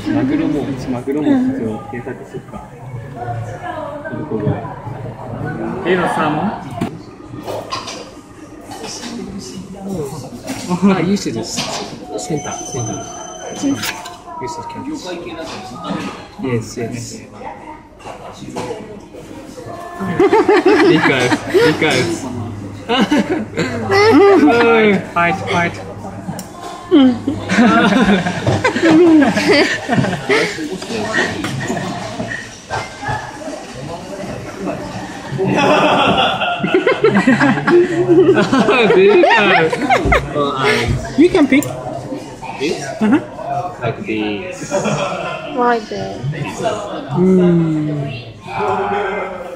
マグロも一応検索するか。なるほど。サーモンあ、ユーシです。センター。ユーシキャンプ。Yes. 理解。Fight. You can pick. This? Like this. Right there.